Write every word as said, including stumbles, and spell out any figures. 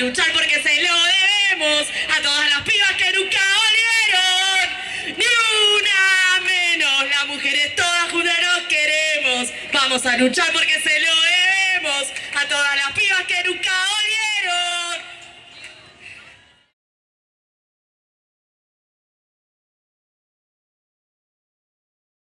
luchar porque se lo debemos a todas las pibas que nunca volvieron. Ni una menos, las mujeres todas juntas nos queremos. Vamos a luchar porque se lo debemos a todas las pibas que nunca volvieron.